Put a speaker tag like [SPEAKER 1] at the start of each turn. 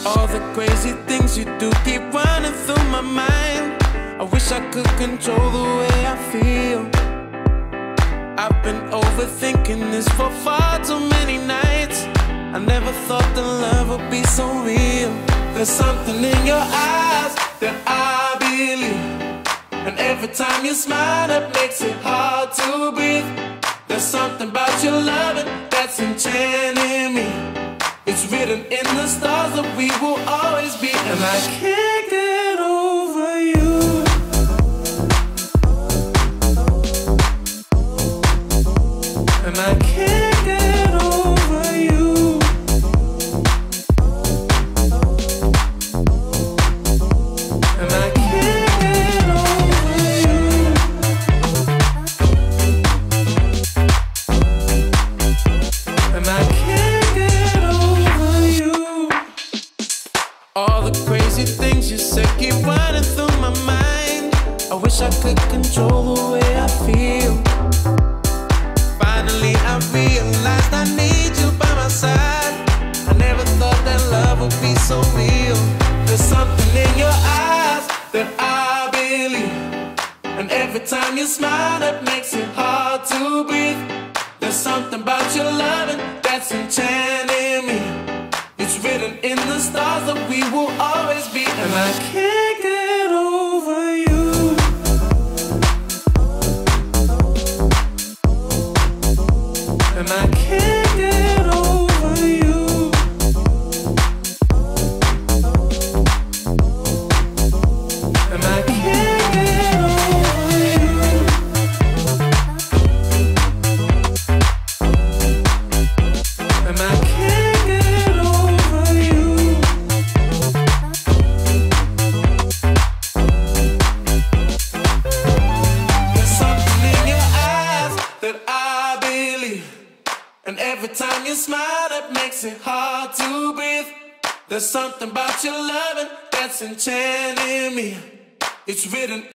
[SPEAKER 1] All the crazy things you do keep running through my mind. I wish I could control the way I feel. I've been overthinking this for far too many nights. I never thought that love would be so real. There's something in your eyes that I believe, and every time you smile it makes it hard to breathe. There's something about your loving that's enchanting me. It's written in the stars that we will always be, and I can't get over you. And I can't get over you. And I can't get over you. And I can't get over you. All the crazy things you say keep running through my mind. I wish I could control the way I feel. Finally I realized I need you by my side. I never thought that love would be so real. There's something in your eyes that I believe, and every time you smile it makes it hard to breathe. There's something about your loving that's enchanting me. It's written in the stars that we will always be, and I can't get over you. And I can't get over you. And I can't get over you. And I can't get over you. There's something in your eyes that I believe, and every time you smile it makes it hard to breathe. There's something about your loving that's enchanting me. It's written